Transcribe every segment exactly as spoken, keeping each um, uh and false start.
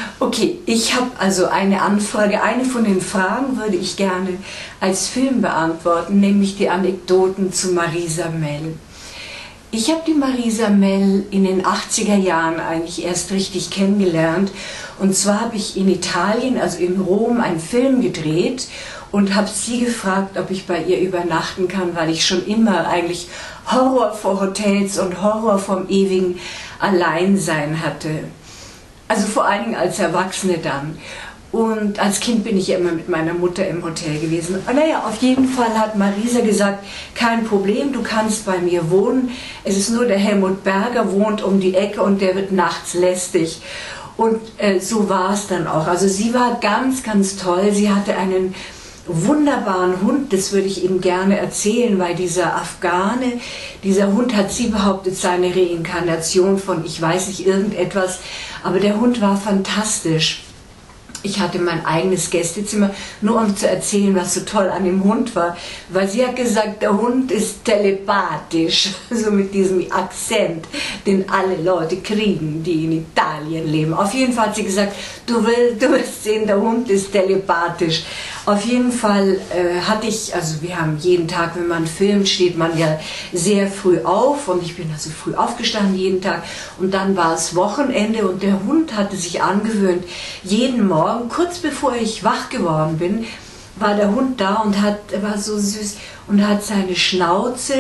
Okay, ich habe also eine Anfrage. Eine von den Fragen würde ich gerne als Film beantworten, nämlich die Anekdoten zu Marisa Mell. Ich habe die Marisa Mell in den achtziger Jahren eigentlich erst richtig kennengelernt. Und zwar habe ich in Italien, also in Rom, einen Film gedreht und habe sie gefragt, ob ich bei ihr übernachten kann, weil ich schon immer eigentlich Horror vor Hotels und Horror vom ewigen Alleinsein hatte. Also vor allen Dingen als Erwachsene dann. Und als Kind bin ich ja immer mit meiner Mutter im Hotel gewesen. Und naja, auf jeden Fall hat Marisa gesagt, kein Problem, du kannst bei mir wohnen. Es ist nur der Helmut Berger wohnt um die Ecke und der wird nachts lästig. Und äh, so war es dann auch. Also sie war ganz, ganz toll. Sie hatte einen wunderbaren Hund, das würde ich Ihnen gerne erzählen, weil dieser Afghane, dieser Hund hat sie behauptet, seine Reinkarnation von, ich weiß nicht, irgendetwas, aber der Hund war fantastisch. Ich hatte mein eigenes Gästezimmer, nur um zu erzählen, was so toll an dem Hund war, weil sie hat gesagt, der Hund ist telepathisch, so mit diesem Akzent, den alle Leute kriegen, die in Italien leben. Auf jeden Fall hat sie gesagt, du willst, du wirst sehen, der Hund ist telepathisch. Auf jeden Fall äh, hatte ich, also wir haben jeden Tag, wenn man filmt, steht man ja sehr früh auf und ich bin also früh aufgestanden jeden Tag und dann war es Wochenende und der Hund hatte sich angewöhnt, jeden Morgen, kurz bevor ich wach geworden bin, war der Hund da und hat, er war so süß und hat seine Schnauze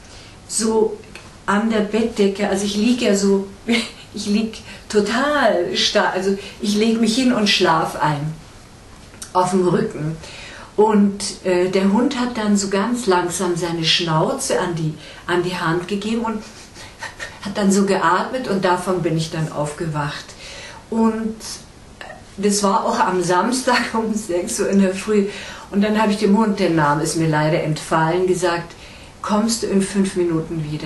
so an der Bettdecke, also ich liege ja so, ich liege total stark, also ich lege mich hin und schlafe ein. Auf dem Rücken. Und äh, der Hund hat dann so ganz langsam seine Schnauze an die, an die Hand gegeben und hat dann so geatmet und davon bin ich dann aufgewacht. Und das war auch am Samstag um sechs Uhr in der Früh. Und dann habe ich dem Hund, der Name ist mir leider entfallen, gesagt, kommst du in fünf Minuten wieder?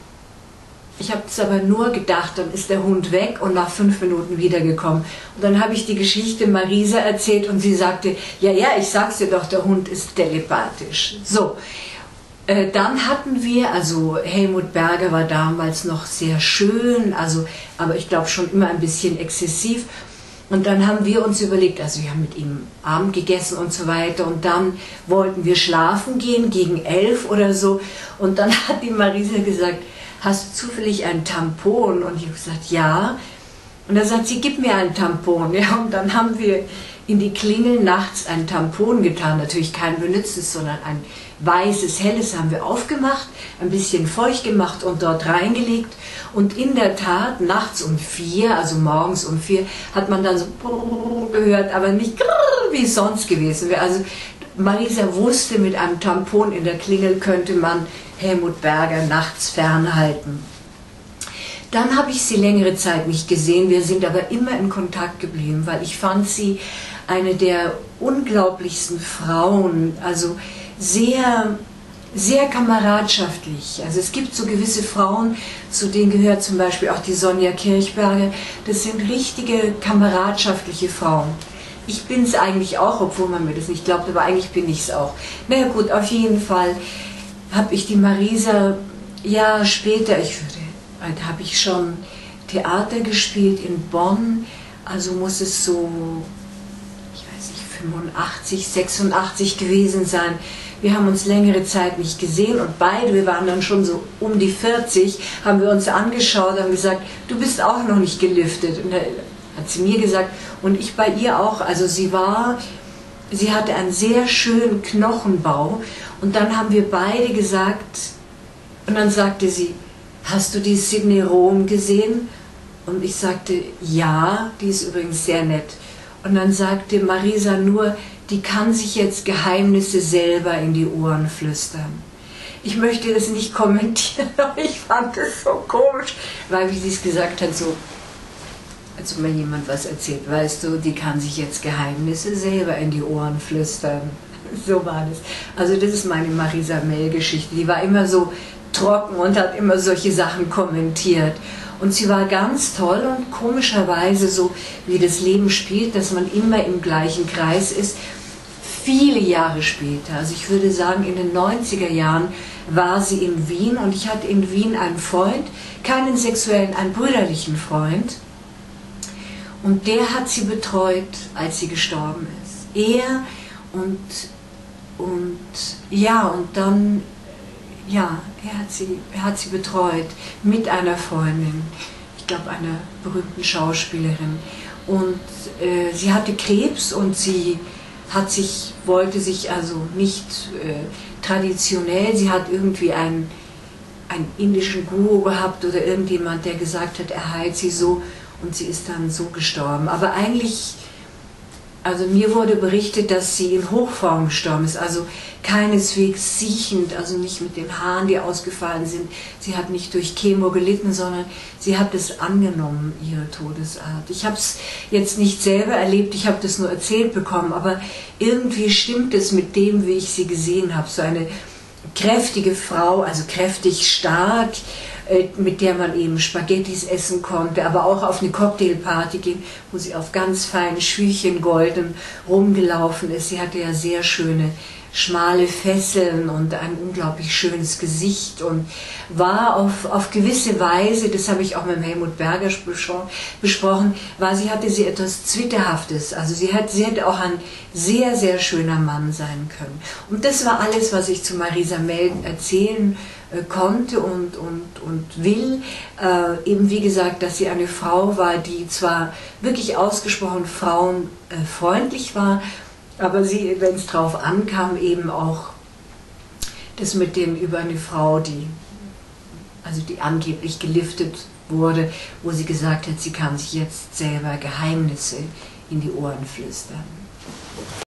Ich habe es aber nur gedacht, dann ist der Hund weg und nach fünf Minuten wiedergekommen. Und dann habe ich die Geschichte Marisa erzählt und sie sagte, ja, ja, ich sag's dir doch, der Hund ist telepathisch. So, äh, dann hatten wir, also Helmut Berger war damals noch sehr schön, also, aber ich glaube schon immer ein bisschen exzessiv. Und dann haben wir uns überlegt, also wir haben mit ihm Abend gegessen und so weiter und dann wollten wir schlafen gehen gegen elf oder so und dann hat die Marisa gesagt, hast du zufällig ein Tampon? Und ich habe gesagt, ja. Und dann sagt sie, gib mir ein Tampon. Ja, und dann haben wir in die Klingel nachts ein Tampon getan. Natürlich kein benütztes, sondern ein weißes, helles haben wir aufgemacht, ein bisschen feucht gemacht und dort reingelegt. Und in der Tat, nachts um vier, also morgens um vier, hat man dann so gehört, aber nicht wie es sonst gewesen wäre. Also Marisa wusste, mit einem Tampon in der Klingel könnte man Helmut Berger nachts fernhalten. Dann habe ich sie längere Zeit nicht gesehen, wir sind aber immer in Kontakt geblieben, weil ich fand sie eine der unglaublichsten Frauen, also sehr, sehr kameradschaftlich. Also es gibt so gewisse Frauen, zu denen gehört zum Beispiel auch die Sonja Kirchberger, das sind richtige kameradschaftliche Frauen. Ich bin es eigentlich auch, obwohl man mir das nicht glaubt, aber eigentlich bin ich es auch. Na ja gut, auf jeden Fall habe ich die Marisa, ja später, ich würde, da habe ich schon Theater gespielt in Bonn, also muss es so, ich weiß nicht, fünfundachtzig, sechsundachtzig gewesen sein. Wir haben uns längere Zeit nicht gesehen und beide, wir waren dann schon so um die vierzig, haben wir uns angeschaut und gesagt, du bist auch noch nicht geliftet. Und da hat sie mir gesagt und ich bei ihr auch, also sie war, sie hatte einen sehr schönen Knochenbau. Und dann haben wir beide gesagt, und dann sagte sie, hast du die Sidney Rom gesehen? Und ich sagte, ja, die ist übrigens sehr nett. Und dann sagte Marisa nur, die kann sich jetzt Geheimnisse selber in die Ohren flüstern. Ich möchte das nicht kommentieren, aber ich fand das so komisch, weil wie sie es gesagt hat, so, als ob mir jemand was erzählt, weißt du, die kann sich jetzt Geheimnisse selber in die Ohren flüstern. So war das. Also das ist meine Marisa Mell-Geschichte. Die war immer so trocken und hat immer solche Sachen kommentiert. Und sie war ganz toll und komischerweise so, wie das Leben spielt, dass man immer im gleichen Kreis ist. Viele Jahre später, also ich würde sagen in den neunziger Jahren, war sie in Wien und ich hatte in Wien einen Freund, keinen sexuellen, einen brüderlichen Freund. Und der hat sie betreut, als sie gestorben ist. Er und, und ja, und dann, ja, er hat sie, er hat sie betreut mit einer Freundin, ich glaube einer berühmten Schauspielerin. Und äh, sie hatte Krebs und sie hat sich, wollte sich also nicht äh, traditionell, sie hat irgendwie einen, einen indischen Guru gehabt oder irgendjemand, der gesagt hat, er heilt sie so, und sie ist dann so gestorben. Aber eigentlich, also mir wurde berichtet, dass sie in Hochform gestorben ist, also keineswegs siechend, also nicht mit den Haaren, die ausgefallen sind. Sie hat nicht durch Chemo gelitten, sondern sie hat es angenommen, ihre Todesart. Ich habe es jetzt nicht selber erlebt, ich habe das nur erzählt bekommen, aber irgendwie stimmt es mit dem, wie ich sie gesehen habe. So eine kräftige Frau, also kräftig stark, mit der man eben Spaghettis essen konnte, aber auch auf eine Cocktailparty gehen, wo sie auf ganz feinen Schüchchen golden rumgelaufen ist. Sie hatte ja sehr schöne, schmale Fesseln und ein unglaublich schönes Gesicht und war auf, auf gewisse Weise, das habe ich auch mit Helmut Berger besprochen, war, sie hatte sie etwas Zwitterhaftes. Also sie, hat, sie hätte auch ein sehr, sehr schöner Mann sein können. Und das war alles, was ich zu Marisa Mell erzählen konnte und, und, und will. Äh, eben wie gesagt, dass sie eine Frau war, die zwar wirklich ausgesprochen frauenfreundlich war, aber sie, wenn es drauf ankam, eben auch das mit dem über eine Frau, die, also die angeblich geliftet wurde, wo sie gesagt hat, sie kann sich jetzt selber Geheimnisse in die Ohren flüstern.